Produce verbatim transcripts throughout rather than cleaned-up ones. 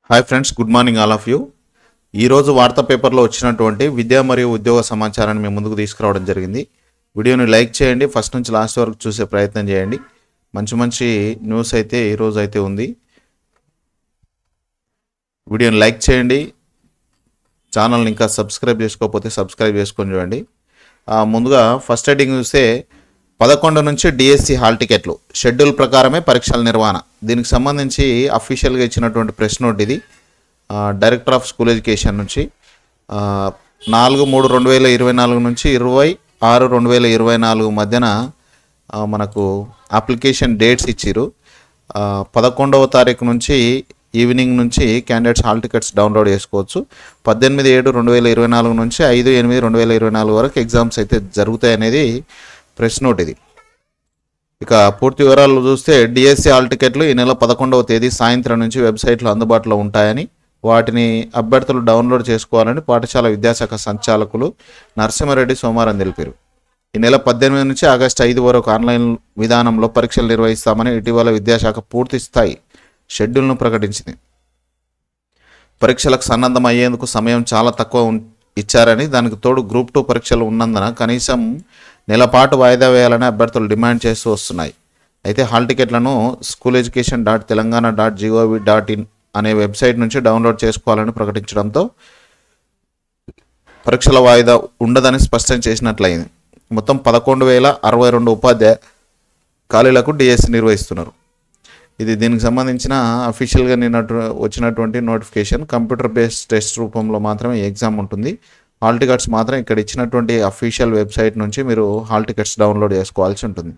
Hi friends, good morning all of you. ఈరోజు వార్తా పేపర్లో వచ్చినటువంటి విద్యా మరియు ఉద్యోగ సమాచారాన్ని మేము ముందుకు తీసుకురావడం జరిగింది. వీడియోని లైక్ చేయండి, ఫస్ట్ నుంచి లాస్ట్ వరకు చూసే ప్రయత్నం చేయండి. మంచి మంచి న్యూస్ అయితే ఈరోజు అయితే ఉంది. వీడియోని లైక్ చేయండి, ఛానల్ని ఇంకా సబ్స్క్రైబ్ చేసుకోకపోతే సబ్స్క్రైబ్ చేసుకొని చూడండి. ముందుగా ఫస్ట్ హెడ్డింగ్ చూస్తే పదకొండు నుంచి డిఎస్సి హాల్ టికెట్లు షెడ్యూల్ ప్రకారమే పరీక్షల నిర్వహణ. దీనికి సంబంధించి అఫీషియల్గా ఇచ్చినటువంటి ప్రెస్ నోట్ ఇది. డైరెక్టర్ ఆఫ్ స్కూల్ ఎడ్యుకేషన్ నుంచి నాలుగు మూడు రెండు వేల ఇరవై నాలుగు నుంచి ఇరవై ఆరు రెండు వేల ఇరవై నాలుగు మధ్యన మనకు అప్లికేషన్ డేట్స్ ఇచ్చిరు. పదకొండవ తారీఖు నుంచి ఈవినింగ్ నుంచి క్యాండిడేట్స్ హాల్ టికెట్స్ డౌన్లోడ్ చేసుకోవచ్చు. పద్దెనిమిది ఏడు రెండు వేల ఇరవై నాలుగు నుంచి ఐదు ఎనిమిది రెండు వేల ఇరవై నాలుగు వరకు ఎగ్జామ్స్ అయితే జరుగుతాయి అనేది ప్రెస్ నోట్ ఇది. ఇక పూర్తి వివరాలు చూస్తే డిఎస్సి హాల్ టికెట్లు ఈ నెల పదకొండవ తేదీ సాయంత్రం నుంచి వెబ్సైట్లో అందుబాటులో ఉంటాయని, వాటిని అభ్యర్థులు డౌన్లోడ్ చేసుకోవాలని పాఠశాల విద్యాశాఖ సంచాలకులు నరసింహారెడ్డి సోమవారం తెలిపారు. ఈ నెల పద్దెనిమిది నుంచి ఆగస్టు ఐదు వరకు ఆన్లైన్ విధానంలో పరీక్షలు నిర్వహిస్తామని ఇటీవల విద్యాశాఖ పూర్తి స్థాయి షెడ్యూల్ను ప్రకటించింది. పరీక్షలకు సన్నద్ధం అయ్యేందుకు సమయం చాలా తక్కువ ఇచ్చారని, దానికి తోడు గ్రూప్ టూ పరీక్షలు ఉన్నందున కనీసం నెలపాటు వాయిదా వేయాలని అభ్యర్థులు డిమాండ్ చేస్తూ వస్తున్నాయి. అయితే హాల్ టికెట్లను school education dot Telangana dot gov dot in అనే వెబ్సైట్ నుంచి డౌన్లోడ్ చేసుకోవాలని ప్రకటించడంతో పరీక్షల వాయిదా ఉండదని స్పష్టం చేసినట్లయింది. మొత్తం పదకొండు వేల అరవై రెండు ఉపాధ్యాయ ఖాళీలకు డిఎస్సి నిర్వహిస్తున్నారు. ఇది దీనికి సంబంధించిన అఫీషియల్గా నిన్న వచ్చినటువంటి నోటిఫికేషన్. కంప్యూటర్ బేస్డ్ టెస్ట్ రూపంలో మాత్రమే ఎగ్జామ్ ఉంటుంది. హాల్ టికెట్స్ మాత్రం ఇక్కడ ఇచ్చినటువంటి అఫీషియల్ వెబ్సైట్ నుంచి మీరు హాల్ టికెట్స్ డౌన్లోడ్ చేసుకోవాల్సి ఉంటుంది.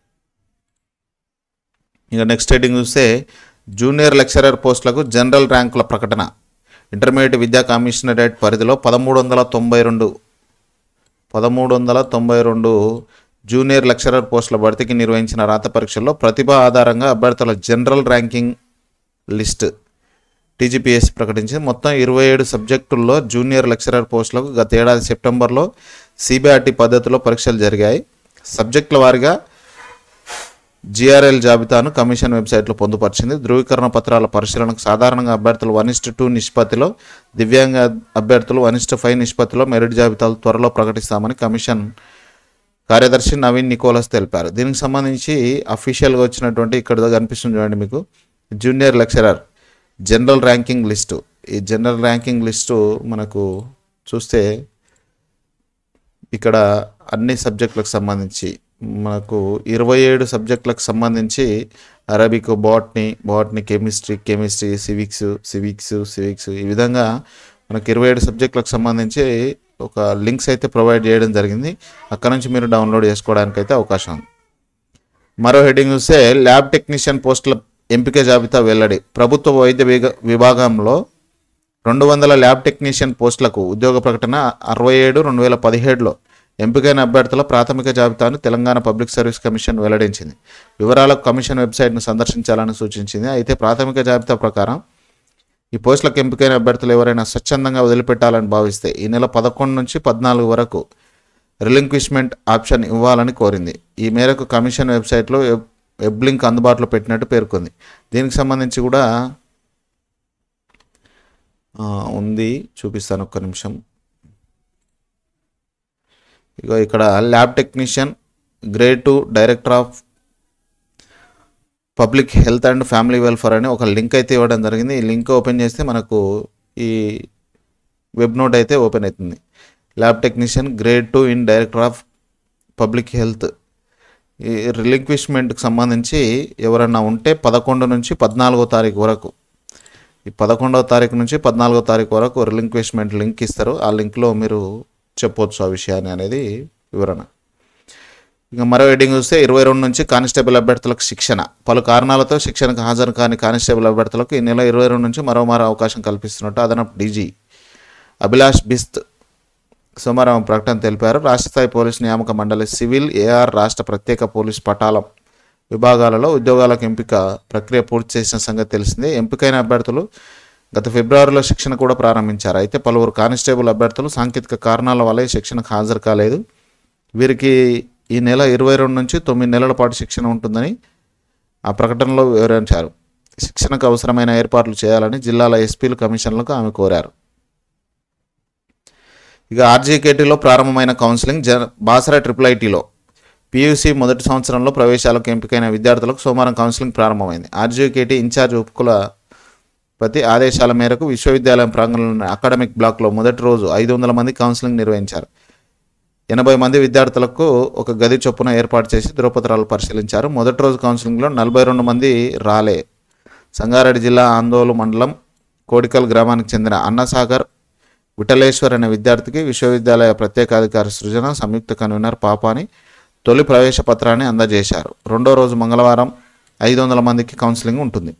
ఇక నెక్స్ట్ హెడ్డింగ్ చూస్తే జూనియర్ లెక్చరర్ పోస్టులకు జనరల్ ర్యాంకుల ప్రకటన. ఇంటర్మీడియట్ విద్యా కమిషనరేట్ పరిధిలో పదమూడు వందల తొంభై రెండు పదమూడు వందల తొంభై రెండు జూనియర్ లెక్చరర్ పోస్టుల భర్తీకి నిర్వహించిన రాత పరీక్షల్లో ప్రతిభ ఆధారంగా అభ్యర్థుల జనరల్ ర్యాంకింగ్ లిస్ట్ టీజీపీఎస్సీ ప్రకటించింది. మొత్తం ఇరవై ఏడు సబ్జెక్టుల్లో జూనియర్ లెక్చరర్ పోస్టులకు గత ఏడాది సెప్టెంబర్లో సిబిఆర్టీ పద్ధతిలో పరీక్షలు జరిగాయి. సబ్జెక్టుల వారీగా జిఆర్ఎల్ జాబితాను కమిషన్ వెబ్సైట్లో పొందుపరిచింది. ధృవీకరణ పత్రాల పరిశీలనకు సాధారణంగా అభ్యర్థులు వన్ ఇస్ట్ టూ నిష్పత్తిలో, దివ్యాంగ అభ్యర్థులు వన్ ఇస్ట్ ఫైవ్ నిష్పత్తిలో మెరిట్ జాబితాలు త్వరలో ప్రకటిస్తామని కమిషన్ కార్యదర్శి నవీన్ నికోలస్ తెలిపారు. దీనికి సంబంధించి అఫీషియల్గా వచ్చినటువంటి ఇక్కడ కనిపిస్తుంది చూడండి మీకు, junior lecturer general ranking list. ఈ జనరల్ ర్యాంకింగ్ లిస్టు మనకు చూస్తే ఇక్కడ అన్ని సబ్జెక్టులకు సంబంధించి మనకు ఇరవై ఏడు సబ్జెక్టులకు సంబంధించి Arabic, botany botany chemistry chemistry civics civics civics ఈ విధంగా మనకు ఇరవై ఏడు సబ్జెక్టులకు సంబంధించి ఒక లింక్స్ అయితే ప్రొవైడ్ చేయడం జరిగింది. అక్కడ నుంచి మీరు డౌన్లోడ్ చేసుకోవడానికి అయితే అవకాశం ఉంది. మరో హెడ్డింగ్ చూస్తే ల్యాబ్ టెక్నీషియన్ పోస్టుల ఎంపిక జాబితా వెల్లడి. ప్రభుత్వ వైద్య విభాగంలో రెండు వందల ల్యాబ్ టెక్నీషియన్ పోస్టులకు ఉద్యోగ ప్రకటన అరవై ఏడు రెండు వేల పదిహేడులో ఎంపికైన అభ్యర్థుల ప్రాథమిక జాబితాను తెలంగాణ పబ్లిక్ సర్వీస్ కమిషన్ వెల్లడించింది. వివరాలకు కమిషన్ వెబ్సైట్ను సందర్శించాలని సూచించింది. అయితే ప్రాథమిక జాబితా ప్రకారం ఈ పోస్టులకు ఎంపికైన అభ్యర్థులు ఎవరైనా స్వచ్ఛందంగా వదిలిపెట్టాలని భావిస్తే ఈ నెల పదకొండు నుంచి పద్నాలుగు వరకు రిలింక్విష్మెంట్ ఆప్షన్ ఇవ్వాలని కోరింది. ఈ మేరకు కమిషన్ వెబ్సైట్లో వెబ్ లింక్ అందుబాటులో పెట్టినట్టు పేర్కొంది. దీనికి సంబంధించి కూడా ఉంది, చూపిస్తాను ఒక్క నిమిషం. ఇక ఇక్కడ lab technician grade two director of public health and family welfare అని ఒక లింక్ అయితే ఇవ్వడం జరిగింది. ఈ లింక్ ఓపెన్ చేస్తే మనకు ఈ వెబ్ నోట్ అయితే ఓపెన్ అవుతుంది. Lab technician grade two in director of public health. ఈ రిలింక్విష్మెంట్కి సంబంధించి ఎవరన్నా ఉంటే పదకొండు నుంచి పద్నాలుగో తారీఖు వరకు ఈ పదకొండవ తారీఖు నుంచి పద్నాలుగో తారీఖు వరకు రిలింక్విష్మెంట్ లింక్ ఇస్తారు. ఆ లింక్లో మీరు చెప్పవచ్చు ఆ విషయాన్ని అనేది వివరణ. ఇక మరో హెడ్డింగ్ చూస్తే ఇరవై రెండు నుంచి కానిస్టేబుల్ అభ్యర్థులకు శిక్షణ. పలు కారణాలతో శిక్షణకు హాజరు కాని కానిస్టేబుల్ అభ్యర్థులకు ఈ నెల ఇరవై రెండు నుంచి మరో మరో అవకాశం కల్పిస్తున్నట్టు అదనపు డీజీ అభిలాష్ బిస్త్ సోమవారం ప్రకటన తెలిపారు. రాష్ట్ర స్థాయి పోలీస్ నియామక మండలి సివిల్, ఏఆర్, రాష్ట్ర ప్రత్యేక పోలీస్ పటాలం విభాగాలలో ఉద్యోగాలకు ఎంపిక ప్రక్రియ పూర్తి చేసిన సంగతి తెలిసిందే. ఎంపికైన అభ్యర్థులు గత ఫిబ్రవరిలో శిక్షణ కూడా ప్రారంభించారు. అయితే పలువురు కానిస్టేబుల్ అభ్యర్థులు సాంకేతిక కారణాల వల్ల శిక్షణకు హాజరు కాలేదు. వీరికి ఈ నెల ఇరవై రెండు నుంచి తొమ్మిది నెలల పాటు శిక్షణ ఉంటుందని ఆ ప్రకటనలో వివరించారు. శిక్షణకు అవసరమైన ఏర్పాట్లు చేయాలని జిల్లాల ఎస్పీలు కమిషన్లకు ఆమె కోరారు. ఇక ఆర్జీకేటీలో ప్రారంభమైన కౌన్సిలింగ్ జ బాసర ట్రిపుల్ ఐటీలో పీయూసీ మొదటి సంవత్సరంలో ప్రవేశాలకు ఎంపికైన విద్యార్థులకు సోమవారం కౌన్సిలింగ్ ప్రారంభమైంది. ఆర్జీకేటీ ఇన్ఛార్జ్ ఉపకుల ప్రతి ఆదేశాల మేరకు విశ్వవిద్యాలయం ప్రాంగణంలోని అకాడమిక్ బ్లాక్లో మొదటి రోజు ఐదు వందల మంది కౌన్సిలింగ్ నిర్వహించారు. ఎనభై మంది విద్యార్థులకు ఒక గది చొప్పున ఏర్పాటు చేసి ధృవపత్రాలు పరిశీలించారు. మొదటి రోజు కౌన్సిలింగ్లో నలభై రెండు మంది రాలే. సంగారెడ్డి జిల్లా ఆందోళన మండలం కోడికల్ గ్రామానికి చెందిన అన్నసాగర్ విఠలేశ్వర్ అనే విద్యార్థికి విశ్వవిద్యాలయ ప్రత్యేకాధికారి సృజన, సంయుక్త కన్వీనర్ పాపాని తొలి ప్రవేశ పత్రాన్ని అందజేశారు. రెండో రోజు మంగళవారం ఐదు వందల మందికి కౌన్సిలింగ్ ఉంటుంది.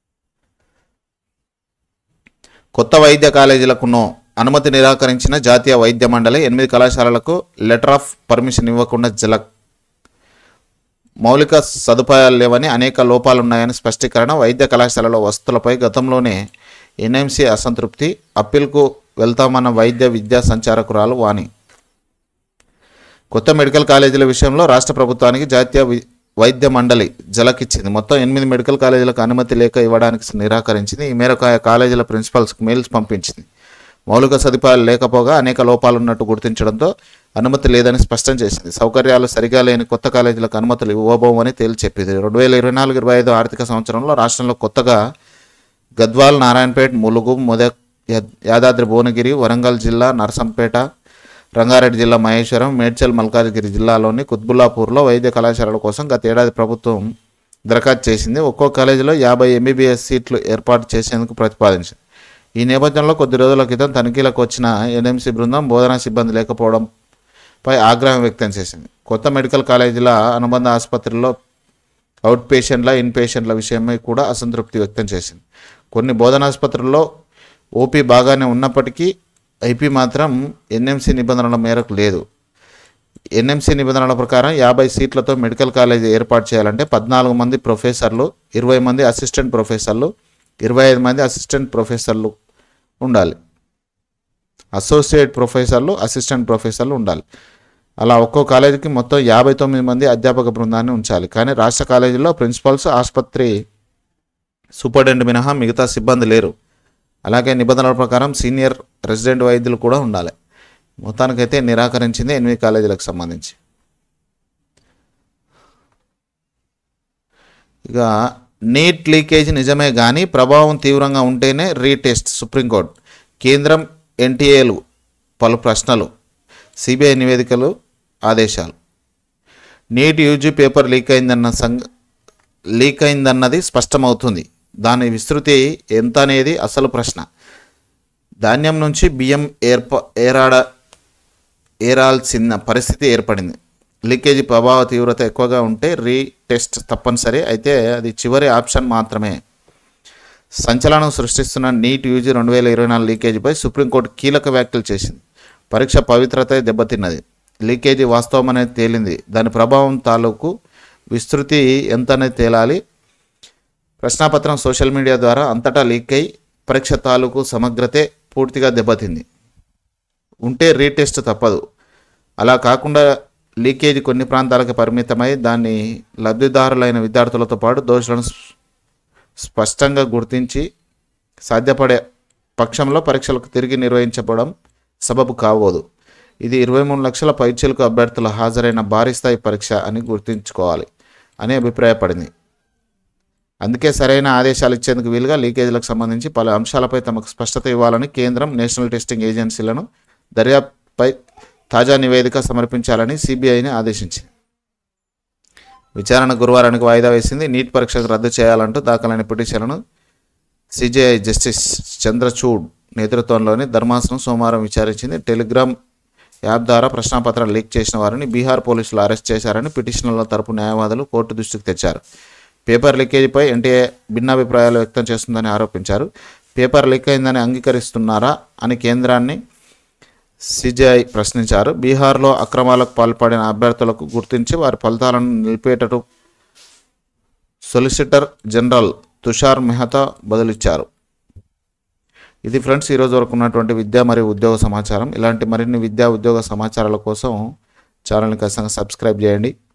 కొత్త వైద్య కాలేజీలకు నో అనుమతి నిరాకరించిన జాతీయ వైద్య మండలి. ఎనిమిది కళాశాలలకు లెటర్ ఆఫ్ పర్మిషన్ ఇవ్వకుండా జల మౌలిక సదుపాయాలు లేవని, అనేక లోపాలున్నాయని స్పష్టీకరణ. వైద్య కళాశాలలో వసతులపై గతంలోనే ఎన్ఎంసీ అసంతృప్తి. అప్పీల్కు వెళ్తామన్న వైద్య విద్యా సంచారకురాలు వాణి. కొత్త మెడికల్ కాలేజీల విషయంలో రాష్ట్ర ప్రభుత్వానికి జాతీయ వైద్య మండలి జలకిచ్చింది. మొత్తం ఎనిమిది మెడికల్ కాలేజీలకు అనుమతి లేఖ ఇవ్వడానికి నిరాకరించింది. ఈ మేరకు ఆ కాలేజీల ప్రిన్సిపల్స్కి మెయిల్స్ పంపించింది. మౌలిక సదుపాయాలు లేకపోగా అనేక లోపాలున్నట్టు గుర్తించడంతో అనుమతి లేదని స్పష్టం చేసింది. సౌకర్యాలు సరిగా లేని కొత్త కాలేజీలకు అనుమతులు ఇవ్వబోమని తేల్చి చెప్పింది. రెండు వేల ఇరవై నాలుగు ఇరవై ఐదు ఆర్థిక సంవత్సరంలో రాష్ట్రంలో కొత్తగా గద్వాల్, నారాయణపేట్, ములుగు, మెదక్, యాదాద్రి భువనగిరి, వరంగల్ జిల్లా నర్సంపేట, రంగారెడ్డి జిల్లా మహేశ్వరం, మేడ్చల్, మల్కాజ్గిరి జిల్లాలోని కుత్బుల్లాపూర్లో వైద్య కళాశాలల కోసం గత ఏడాది ప్రభుత్వం దరఖాస్తు చేసింది. ఒక్కో కాలేజీలో యాభై ఎంబీబీఎస్ సీట్లు ఏర్పాటు చేసేందుకు ప్రతిపాదించింది. ఈ నేపథ్యంలో కొద్ది రోజుల క్రితం తనిఖీలకు వచ్చిన ఎన్ఎంసీ బృందం బోధనా సిబ్బంది లేకపోవడంపై ఆగ్రహం వ్యక్తం చేసింది. కొత్త మెడికల్ కాలేజీల అనుబంధ ఆసుపత్రుల్లో అవుట్ పేషెంట్ల, ఇన్ పేషెంట్ల విషయమై కూడా అసంతృప్తి వ్యక్తం చేసింది. కొన్ని బోధనాసుపత్రుల్లో ఓపీ బాగానే ఉన్నప్పటికీ ఐపీ మాత్రం ఎన్ఎంసీ నిబంధనల మేరకు లేదు. ఎన్ఎంసీ నిబంధనల ప్రకారం యాభై సీట్లతో మెడికల్ కాలేజీ ఏర్పాటు చేయాలంటే పద్నాలుగు మంది ప్రొఫెసర్లు, ఇరవై మంది అసిస్టెంట్ ప్రొఫెసర్లు, ఇరవై ఐదు మంది అసిస్టెంట్ ప్రొఫెసర్లు ఉండాలి. అసోసియేట్ ప్రొఫెసర్లు, అసిస్టెంట్ ప్రొఫెసర్లు ఉండాలి. అలా ఒక్కో కాలేజీకి మొత్తం యాభై తొమ్మిది మంది అధ్యాపక బృందాన్ని ఉంచాలి. కానీ రాష్ట్ర కాలేజీల్లో ప్రిన్సిపల్స్, ఆసుపత్రి సూపరింటెండెంట్ మినహా మిగతా సిబ్బంది లేరు. అలాగే నిబంధనల ప్రకారం సీనియర్ రెసిడెంట్ వైద్యులు కూడా ఉండాలి. మొత్తానికైతే నిరాకరించింది ఎనిమిది కాలేజీలకు సంబంధించి. ఇక నీట్ లీకేజ్ నిజమే కానీ ప్రభావం తీవ్రంగా ఉంటేనే రీటెస్ట్. సుప్రీంకోర్టు కేంద్రం ఎన్టీఏలు పలు ప్రశ్నలు, సిబిఐ నివేదికలు, ఆదేశాలు. నీట్ యూజీ పేపర్ లీక్ అయిందన్న సంగ లీక్ అయిందన్నది స్పష్టమవుతుంది. దాని విస్తృతి ఎంత అనేది అసలు ప్రశ్న. ధాన్యం నుంచి బియ్యం ఏర్ప ఏరాడ ఏరాల్సిన పరిస్థితి ఏర్పడింది. లీకేజీ ప్రభావ తీవ్రత ఎక్కువగా ఉంటే రీటెస్ట్ తప్పనిసరి. అయితే అది చివరి ఆప్షన్ మాత్రమే. సంచలనం సృష్టిస్తున్న నీట్ యూజీ రెండు వేల ఇరవై నాలుగు లీకేజీపై సుప్రీంకోర్టు కీలక వ్యాఖ్యలు చేసింది. పరీక్ష పవిత్రత దెబ్బతిన్నది. లీకేజీ వాస్తవం అనేది తేలింది. దాని ప్రభావం తాలూకు విస్తృతి ఎంత అనేది తేలాలి. ప్రశ్నాపత్రం సోషల్ మీడియా ద్వారా అంతటా లీక్ అయి పరీక్ష తాలూకు సమగ్రతే పూర్తిగా దెబ్బతింది. ఉంటే రీటెస్ట్ తప్పదు. అలా కాకుండా లీకేజీ కొన్ని ప్రాంతాలకు పరిమితమై దాన్ని లబ్ధిదారులైన విద్యార్థులతో పాటు దోషులను స్పష్టంగా గుర్తించి సాధ్యపడే పక్షంలో పరీక్షలకు తిరిగి నిర్వహించబడడం సబబు కావోదు. ఇది ఇరవై మూడు లక్షల పైచిలకు అభ్యర్థులు హాజరైన భారీ స్థాయి పరీక్ష అని గుర్తుంచుకోవాలి అని అభిప్రాయపడింది. అందుకే సరైన ఆదేశాలు ఇచ్చేందుకు వీలుగా లీకేజీలకు సంబంధించి పలు అంశాలపై తమకు స్పష్టత ఇవ్వాలని కేంద్రం, నేషనల్ టెస్టింగ్ ఏజెన్సీలను దర్యాప్తుపై తాజా నివేదిక సమర్పించాలని సిబిఐని ఆదేశించింది. విచారణ గురువారానికి వాయిదా వేసింది. నీట్ పరీక్షకు రద్దు చేయాలంటూ దాఖలైన పిటిషన్లను సిజేఐ జస్టిస్ చంద్రచూడ్ నేతృత్వంలోని ధర్మాసనం సోమవారం విచారించింది. టెలిగ్రామ్ యాప్ ద్వారా ప్రశ్నాపత్రాలు లీక్ చేసిన వారిని బీహార్ పోలీసులు అరెస్ట్ చేశారని పిటిషనర్ల తరపు న్యాయవాదులు కోర్టు దృష్టికి తెచ్చారు. పేపర్ లీకేజీపై ఎన్టీఏ భిన్నాభిప్రాయాలు వ్యక్తం చేస్తుందని ఆరోపించారు. పేపర్ లీక్ అయిందని అంగీకరిస్తున్నారా అని కేంద్రాన్ని సిజేఐ ప్రశ్నించారు. బీహార్లో అక్రమాలకు పాల్పడిన అభ్యర్థులకు గుర్తించి వారి ఫలితాలను నిలిపేటట్టు సొలిసిటర్ జనరల్ తుషార్ మెహతా బదులిచ్చారు. ఇది ఫ్రెండ్స్ ఈరోజు వరకు ఉన్నటువంటి విద్యా మరియు ఉద్యోగ సమాచారం. ఇలాంటి మరిన్ని విద్యా ఉద్యోగ సమాచారాల కోసం ఛానల్ని ఖచ్చితంగా సబ్స్క్రైబ్ చేయండి.